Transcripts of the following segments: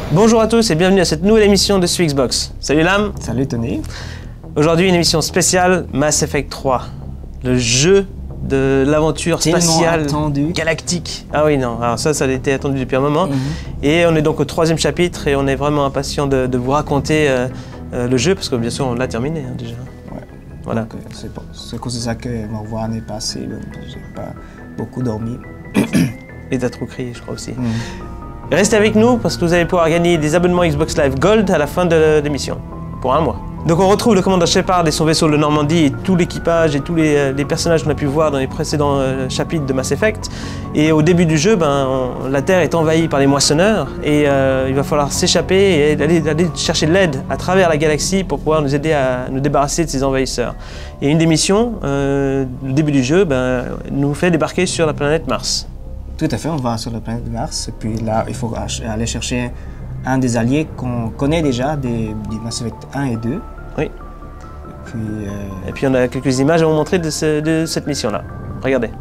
Bonjour à tous et bienvenue à cette nouvelle émission de Xbox. Salut Lam. Salut Tony. Aujourd'hui une émission spéciale Mass Effect 3, le jeu de l'aventure spatiale galactique. Ah oui non, alors ça a été attendu depuis un moment. Et on est donc au 3e chapitre et on est vraiment impatient de vous raconter le jeu parce que bien sûr on l'a terminé déjà. Ouais. Voilà. C'est cause de ça que ma voix l'année passée, j'ai pas beaucoup dormi. Et t'as trop crié je crois aussi. Restez avec nous parce que vous allez pouvoir gagner des abonnements Xbox Live Gold à la fin de l'émission, pour un mois. Donc on retrouve le commandant Shepard et son vaisseau le Normandie et tout l'équipage et tous les personnages qu'on a pu voir dans les précédents chapitres de Mass Effect. Et au début du jeu, la Terre est envahie par les moissonneurs et il va falloir s'échapper et aller chercher de l'aide à travers la galaxie pour pouvoir nous aider à nous débarrasser de ces envahisseurs. Et une des missions, le début du jeu, nous fait débarquer sur la planète Mars. Tout à fait, on va sur la planète Mars et puis là, il faut aller chercher un des alliés qu'on connaît déjà des Mass Effect 1 et 2. Oui. Et puis on a quelques images à vous montrer de cette mission-là. Regardez.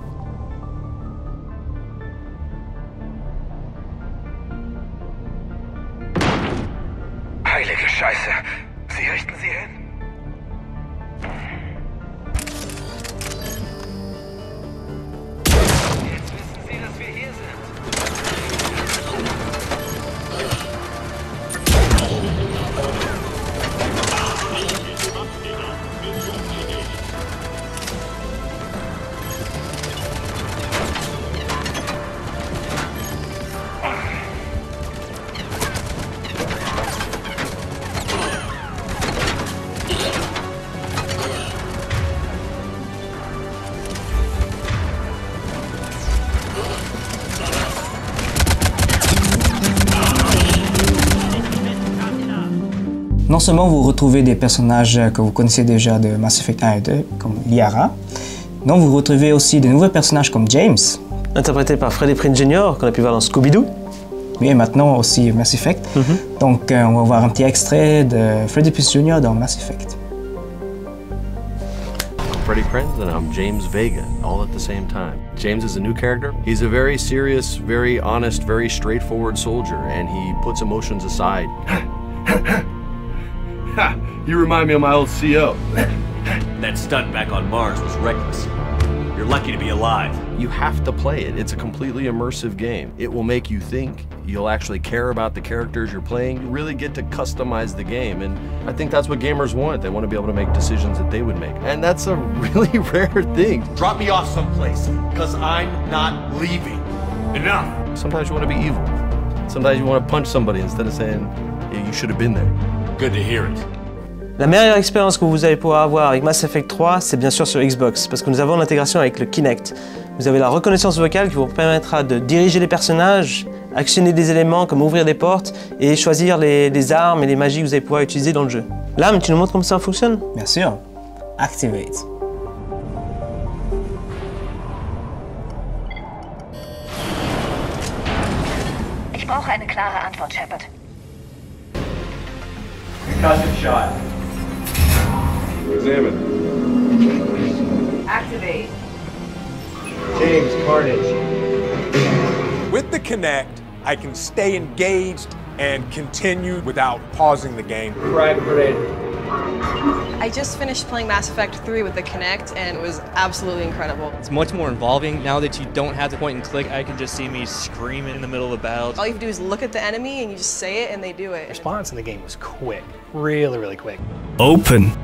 Heilige Scheiße! Sie richten sie hin? Jetzt wissen sie, dass wir hier sind. non seulement vous retrouvez des personnages que vous connaissez déjà de Mass Effect 1 et 2, comme Liara, non, vous retrouvez aussi de nouveaux personnages comme James. Interprété par Freddie Prinze Jr., qu'on a pu voir dans Scooby-Doo. Oui, et maintenant aussi Mass Effect. Donc on va voir un petit extrait de Freddie Prinze Jr. dans Mass Effect. Freddie Prinze and I'm James Vega, all at the same time. James is a new character. He's a very serious, very honest, very straightforward soldier, and he puts emotions aside. Ha! You remind me of my old CO. That stunt back on Mars was reckless. You're lucky to be alive. You have to play it. It's a completely immersive game. It will make you think. You'll actually care about the characters you're playing. You really get to customize the game, and I think that's what gamers want. They want to be able to make decisions that they would make, and that's a really rare thing. Drop me off someplace, because I'm not leaving. Enough! Sometimes you want to be evil. Sometimes you want to punch somebody instead of saying, hey, you should have been there. Good to hear it. La meilleure expérience que vous allez pouvoir avoir avec Mass Effect 3, c'est bien sûr sur Xbox, parce que nous avons l'intégration avec le Kinect. Vous avez la reconnaissance vocale qui vous permettra de diriger les personnages, actionner des éléments comme ouvrir des portes et choisir les armes et les magies que vous allez pouvoir utiliser dans le jeu. Lam, tu nous montres comment ça fonctionne? Bien sûr. Activate. Ich brauche eine klare Antwort, Shepard. Concussion shot. Examine. Activate. James Carnage. With the Kinect, I can stay engaged and continue without pausing the game. Frag grenade. I just finished playing Mass Effect 3 with the Kinect and it was absolutely incredible. It's much more involving now that you don't have to point and click. I can just see me screaming in the middle of the battle. All you have to do is look at the enemy and you just say it and they do it. Response in the game was quick, really quick. Open.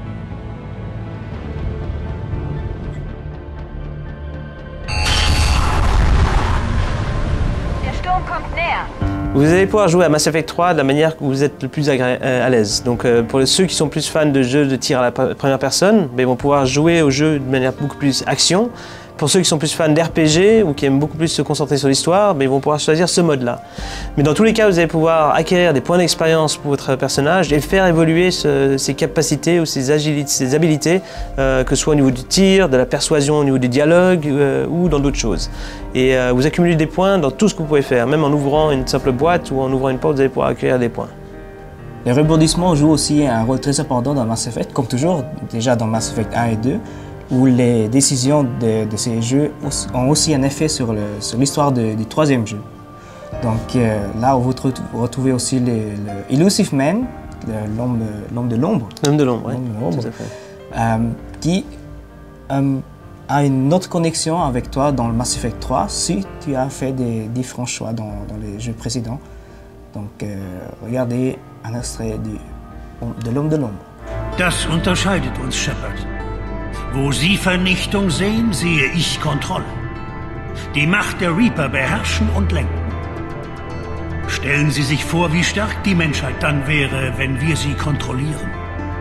Der Sturm kommt näher. Vous allez pouvoir jouer à Mass Effect 3 de la manière que vous êtes le plus à l'aise. Donc pour ceux qui sont plus fans de jeux de tir à la première personne, ils vont pouvoir jouer au jeu de manière beaucoup plus action. Pour ceux qui sont plus fans d'RPG ou qui aiment beaucoup plus se concentrer sur l'histoire, ils vont pouvoir choisir ce mode-là. Mais dans tous les cas, vous allez pouvoir acquérir des points d'expérience pour votre personnage et faire évoluer ses capacités ou ses habilités, que ce soit au niveau du tir, de la persuasion, au niveau du dialogue ou dans d'autres choses. Et vous accumulez des points dans tout ce que vous pouvez faire, même en ouvrant une simple boîte ou en ouvrant une porte, vous allez pouvoir acquérir des points. Les rebondissements jouent aussi un rôle très important dans Mass Effect, comme toujours, déjà dans Mass Effect 1 et 2, où les décisions de ces jeux ont aussi un effet sur l'histoire du troisième jeu. Donc là, vous retrouvez aussi le Illusive Man, l'homme de l'ombre. L'homme de l'ombre, oui, tout à fait. Qui a une autre connexion avec toi dans le Mass Effect 3 si tu as fait des différents choix dans les jeux précédents. Donc regardez un extrait de l'homme de l'ombre. Das unterscheidet uns, Shepard. Wo Sie Vernichtung sehen, sehe ich Kontrolle. Die Macht der Reaper beherrschen und lenken. Stellen Sie sich vor, wie stark die Menschheit dann wäre, wenn wir sie kontrollieren.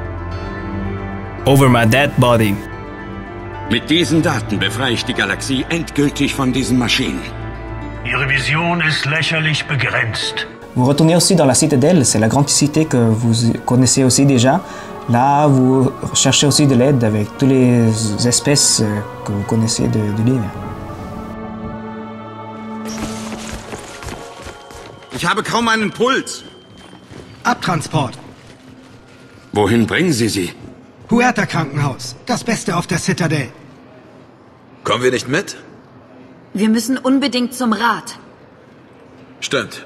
Over my dead body. Mit diesen Daten befreie ich die Galaxie endgültig von diesen Maschinen. Ihre Vision ist lächerlich begrenzt. Vous retournez aussi dans la citadelle, c'est la grande cité que vous connaissez aussi déjà. Là, vous cherchez aussi de l'aide avec toutes les espèces que vous connaissez de l'univers. Ich habe kaum einen Puls. Abtransport. Wohin bringen Sie sie? Huerta Krankenhaus. Das Beste auf der Citadel. Kommen wir nicht mit? Wir müssen unbedingt zum Rat. Stimmt.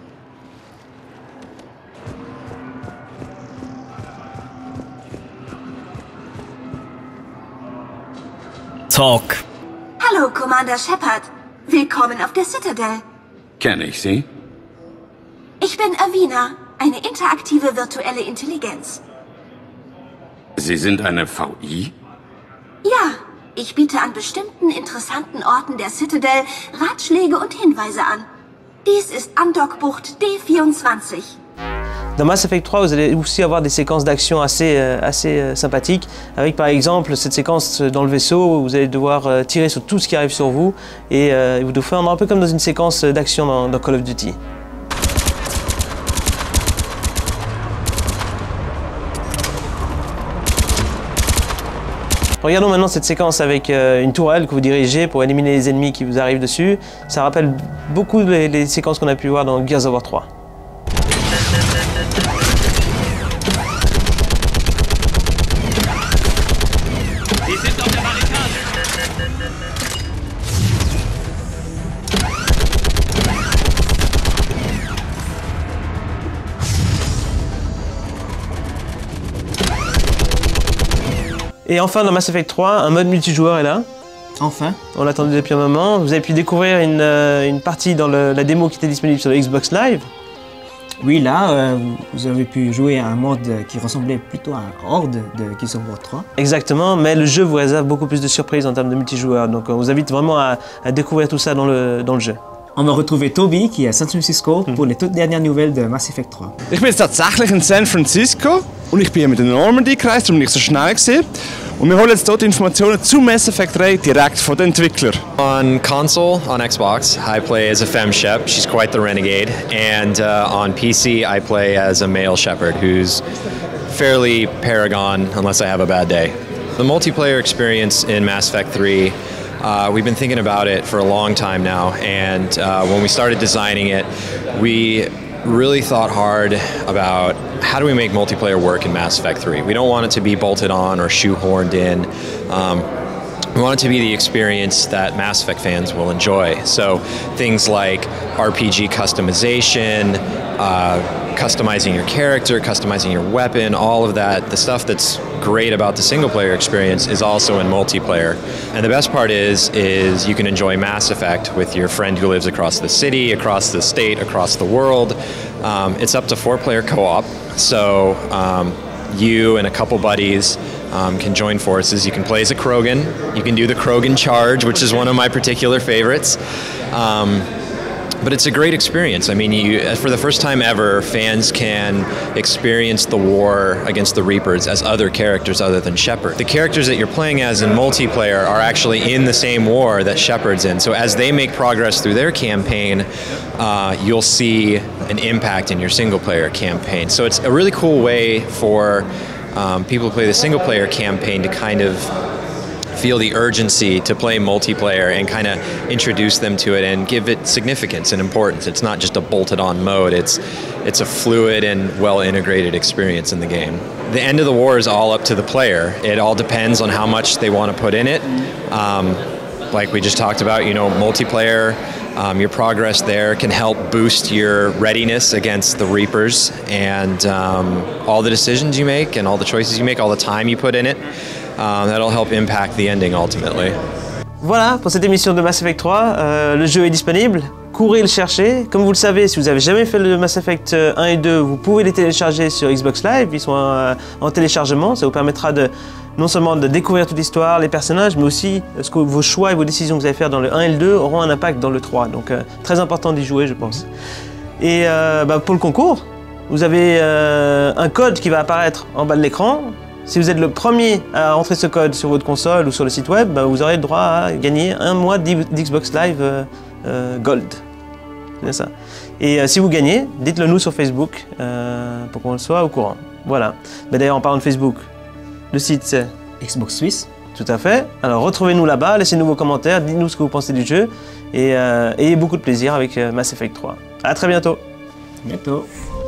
Talk. Hallo, Commander Shepard. Willkommen auf der Citadel. Kenne ich Sie? Ich bin Avina, eine interaktive virtuelle Intelligenz. Sie sind eine VI? Ja, ich biete an bestimmten interessanten Orten der Citadel Ratschläge und Hinweise an. Dies ist Andockbucht D24. Dans Mass Effect 3, vous allez aussi avoir des séquences d'action assez sympathiques, avec par exemple cette séquence dans le vaisseau où vous allez devoir tirer sur tout ce qui arrive sur vous et vous devez faire un peu comme dans une séquence d'action dans Call of Duty. Regardons maintenant cette séquence avec une tourelle que vous dirigez pour éliminer les ennemis qui vous arrivent dessus. Ça rappelle beaucoup les séquences qu'on a pu voir dans Gears of War 3. Et enfin, dans Mass Effect 3, un mode multijoueur est là. Enfin. On l'attendait depuis un moment. Vous avez pu découvrir une partie dans la démo qui était disponible sur le Xbox Live. Oui, là, vous avez pu jouer à un mode qui ressemblait plutôt à un Horde de Gears of War 3. Exactement, mais le jeu vous réserve beaucoup plus de surprises en termes de multijoueur. Donc on vous invite vraiment à découvrir tout ça dans le jeu. On va retrouver Toby qui est à San Francisco pour les toutes dernières nouvelles de Mass Effect 3. Ich bin jetzt tatsächlich in San Francisco und ich bin mit der Normandy gereist, darum nicht so schnell gewesen. Und wir holen jetzt dort Informationen zu Mass Effect 3 direkt von den Entwicklern. On console, on Xbox, I play as a femme Shep. She's quite the renegade. And on PC, I play as a male Shepard who's fairly paragon unless I have a bad day. The multiplayer experience in Mass Effect 3, we've been thinking about it for a long time now, and when we started designing it, we really thought hard about how do we make multiplayer work in Mass Effect 3. We don't want it to be bolted on or shoehorned in. We want it to be the experience that Mass Effect fans will enjoy. So things like RPG customization, customizing your character, customizing your weapon, all of that, the stuff that's great about the single player experience is also in multiplayer. And the best part is you can enjoy Mass Effect with your friend who lives across the city, across the state, across the world. It's up to 4-player co-op, so you and a couple buddies can join forces. You can play as a Krogan. You can do the Krogan charge, which is one of my particular favorites. But it's a great experience. I mean, for the first time ever, fans can experience the war against the Reapers as other characters other than Shepard. The characters that you're playing as in multiplayer are actually in the same war that Shepard's in. So as they make progress through their campaign, you'll see an impact in your single-player campaign. So it's a really cool way for people who play the single-player campaign to kind of feel the urgency to play multiplayer and kind of introduce them to it and give it significance and importance. It's not just a bolted-on mode. It's a fluid and well-integrated experience in the game. The end of the war is all up to the player. It all depends on how much they want to put in it. Like we just talked about, you know, multiplayer Your progress there can help boost your readiness against the Reapers, and all the decisions you make and all the choices you make, all the time you put in it, that'll help impact the ending ultimately. Voilà pour cette émission de Mass Effect 3, le jeu est disponible, courez le chercher. Comme vous le savez, si vous avez jamais fait le Mass Effect 1 et 2, vous pouvez les télécharger sur Xbox Live, ils sont en téléchargement, ça vous permettra de non seulement de découvrir toute l'histoire, les personnages, mais aussi ce que vos choix et vos décisions que vous allez faire dans le 1 et le 2 auront un impact dans le 3, donc très important d'y jouer je pense. Et pour le concours, vous avez un code qui va apparaître en bas de l'écran. Si vous êtes le premier à entrer ce code sur votre console ou sur le site web, vous aurez le droit à gagner un mois d'Xbox Live Gold. C'est bien ça. Et si vous gagnez, dites-le nous sur Facebook pour qu'on le soit au courant. Voilà. D'ailleurs, en parlant de Facebook, le site c'est Xbox Suisse. Tout à fait. Alors retrouvez-nous là-bas, laissez-nous vos commentaires, dites-nous ce que vous pensez du jeu et ayez beaucoup de plaisir avec Mass Effect 3. À très bientôt. Bientôt.